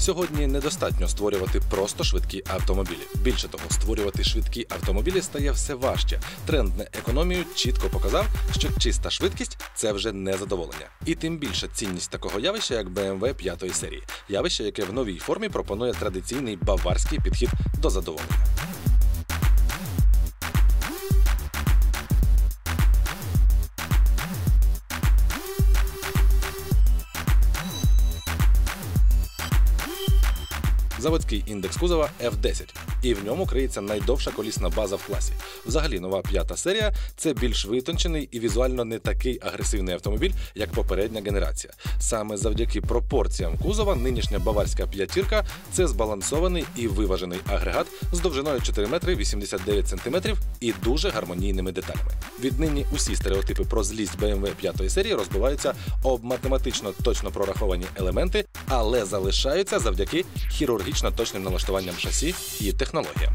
Сьогодні недостатньо створювати просто швидкі автомобілі. Більше того, створювати швидкі автомобілі стає все важче. Тренд на економію чітко показав, що чиста швидкість – це вже не задоволення. І тим більше цінність такого явища, як BMW 5 серії. Явище, яке в новій формі пропонує традиційний баварський підхід до задоволення. Заводський індекс кузова F10, і в ньому криється найдовша колісна база в класі. Взагалі, нова 5 серія – це більш витончений і візуально не такий агресивний автомобіль, як попередня генерація. Саме завдяки пропорціям кузова нинішня баварська п'ятірка – це збалансований і виважений агрегат з довжиною 4 метри 89 сантиметрів і дуже гармонійними деталями. Віднині усі стереотипи про злість BMW 5 серії розбиваються об математично точно прораховані елементи, але залишаються завдяки хірургічно точним налаштуванням шасі і технологіям.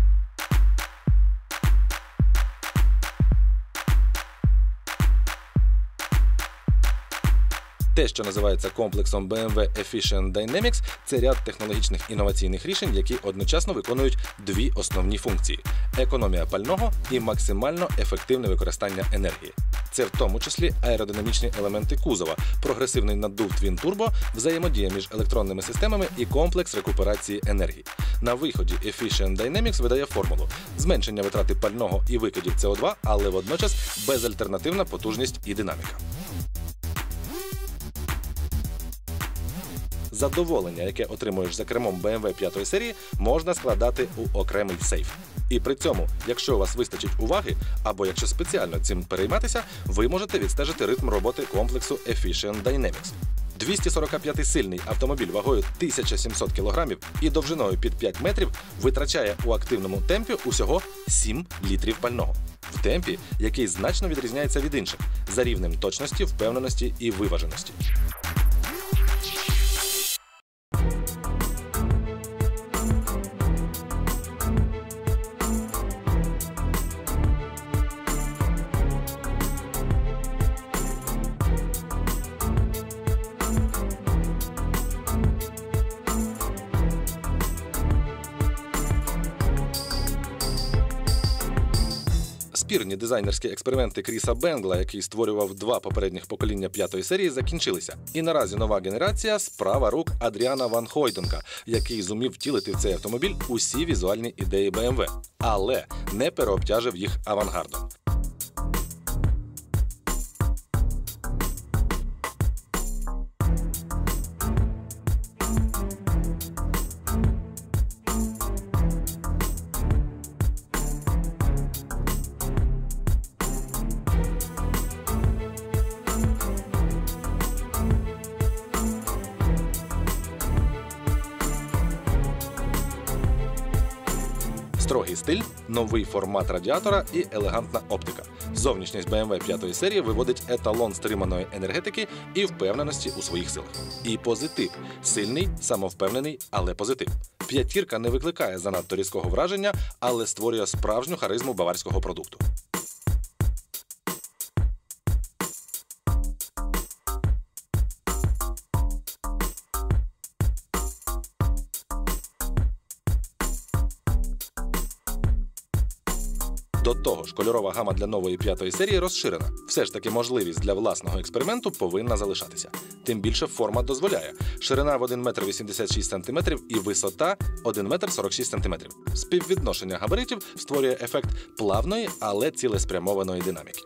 Те, що називається комплексом BMW Efficient Dynamics, це ряд технологічних інноваційних рішень, які одночасно виконують дві основні функції – економія пального і максимально ефективне використання енергії. Це в тому числі аеродинамічні елементи кузова, прогресивний наддув Twin Turbo, взаємодія між електронними системами і комплекс рекуперації енергії. На виході Efficient Dynamics видає формулу – зменшення витрати пального і викидів СО2, але водночас безальтернативна потужність і динаміка. Задоволення, яке отримуєш за кермом BMW 5 серії, можна складати у окремий сейф. І при цьому, якщо у вас вистачить уваги, або якщо спеціально цим перейматися, ви можете відстежити ритм роботи комплексу Efficient Dynamics. 245-сильний автомобіль вагою 1700 кг і довжиною під 5 метрів витрачає у активному темпі усього 7 літрів пального. В темпі, який значно відрізняється від інших, за рівнем точності, впевненості і виваженості. Спірні дизайнерські експерименти Кріса Бенгла, який створював два попередніх покоління 5 серії, закінчилися. І наразі нова генерація – справа рук Адріана Ван Хойденка, який зумів втілити в цей автомобіль усі візуальні ідеї BMW, але не переобтяжив їх авангардом. Строгий стиль, новий формат радіатора і елегантна оптика. Зовнішність BMW 5 серії виводить еталон стриманої енергетики і впевненості у своїх силах. І позитив – сильний, самовпевнений, але позитив. П'ятірка не викликає занадто різкого враження, але створює справжню харизму баварського продукту. До того ж, кольорова гама для нової 5 серії розширена. Все ж таки можливість для власного експерименту повинна залишатися. Тим більше форма дозволяє. Ширина в 1 метр 86 сантиметрів і висота 1 метр 46 сантиметрів. Співвідношення габаритів створює ефект плавної, але цілеспрямованої динаміки.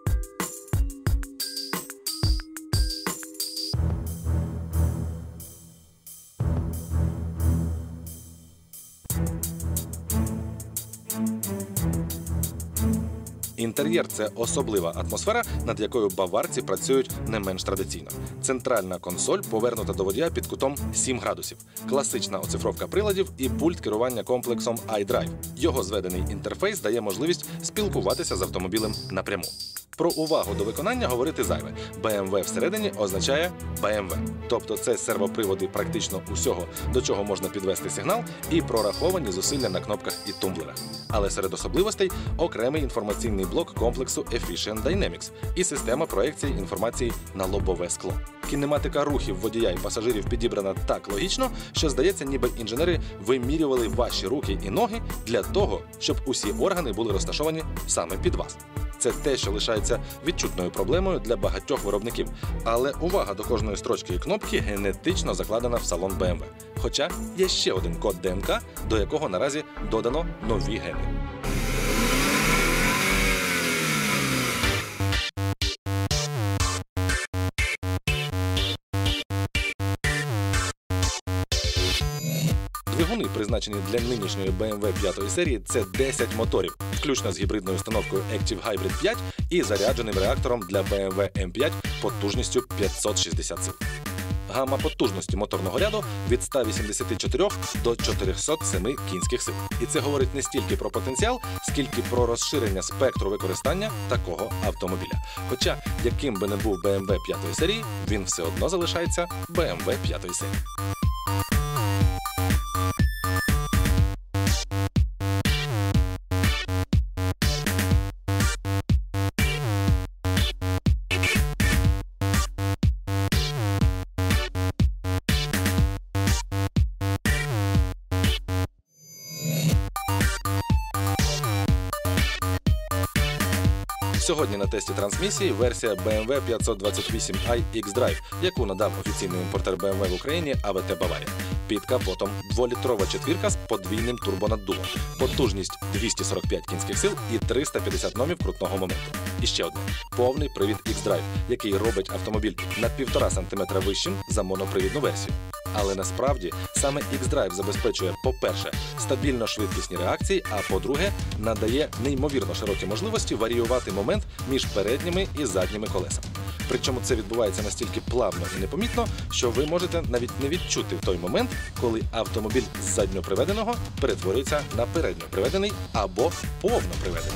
Інтер'єр – це особлива атмосфера, над якою баварці працюють не менш традиційно. Центральна консоль повернута до водія під кутом 7 градусів. Класична оцифровка приладів і пульт керування комплексом iDrive. Його зведений інтерфейс дає можливість спілкуватися з автомобілем напряму. Про увагу до виконання говорити зайве. BMW всередині означає BMW. Тобто це сервоприводи практично усього, до чого можна підвести сигнал, і прораховані зусилля на кнопках і тумблерах. Але серед особливостей окремий інформаційний блок комплексу Efficient Dynamics і система проекції інформації на лобове скло. Кінематика рухів водія і пасажирів підібрана так логічно, що здається, ніби інженери вимірювали ваші руки і ноги для того, щоб усі органи були розташовані саме під вас. Це те, що лишається відчутною проблемою для багатьох виробників. Але увага до кожної строчки і кнопки генетично закладена в салон BMW. Хоча є ще один код ДНК, до якого наразі додано нові гени. Двигуни, призначені для нинішньої BMW 5 серії, це 10 моторів, включно з гібридною установкою Active Hybrid 5 і зарядженим реактором для BMW M5 потужністю 560 сил. Гамма потужності моторного ряду від 184 до 407 кінських сил. І це говорить не стільки про потенціал, скільки про розширення спектру використання такого автомобіля. Хоча, яким би не був BMW 5 серії, він все одно залишається BMW 5 серії. Сьогодні на тесті трансмісії версія BMW 528i X-Drive, яку надав офіційний імпортер BMW в Україні АВТ Баварія. Під капотом 2-літрова четвірка з подвійним турбонаддувом, потужність 245 кінських сил і 350 ньомів крутного моменту. І ще одне – повний привід X-Drive, який робить автомобіль на 1,5 см вищим за монопривідну версію. Але насправді саме X-Drive забезпечує, по-перше, стабільно швидкісні реакції, а по-друге, надає неймовірно широкі можливості варіювати момент між передніми і задніми колесами. Причому це відбувається настільки плавно і непомітно, що ви можете навіть не відчути той момент, коли автомобіль з задньоприведеного перетворюється на передньоприведений або повноприведений.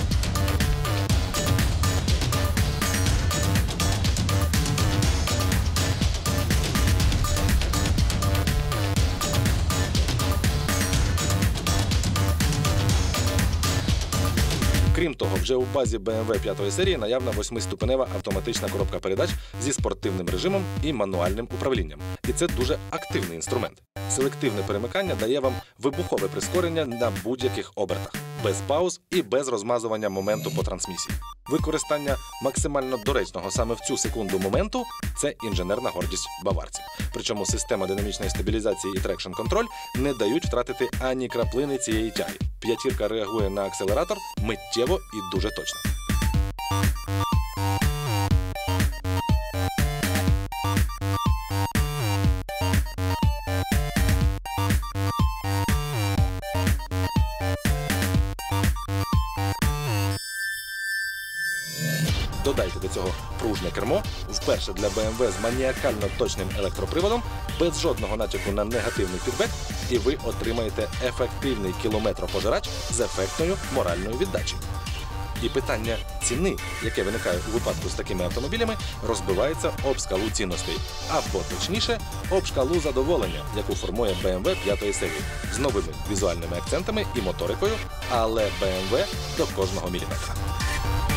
Крім того, вже у базі BMW 5 серії наявна 8-ступенева автоматична коробка передач зі спортивним режимом і мануальним управлінням. І це дуже активний інструмент. Селективне перемикання дає вам вибухове прискорення на будь-яких обертах, без пауз і без розмазування моменту по трансмісії. Використання максимально доречного саме в цю секунду моменту – це інженерна гордість баварців. Причому система динамічної стабілізації і трекшн-контроль не дають втратити ані краплини цієї тяги. П'ятірка реагує на акселератор миттєво і дуже точно. Додайте до цього пружне кермо, вперше для BMW з маніакально точним електроприводом, без жодного натяку на негативний фідбек, і ви отримаєте ефективний кілометропожирач з ефектною моральною віддачею. І питання ціни, яке виникає у випадку з такими автомобілями, розбивається об скалу цінностей, або точніше, об шкалу задоволення, яку формує BMW 5 серії, з новими візуальними акцентами і моторикою, але BMW до кожного міліметра.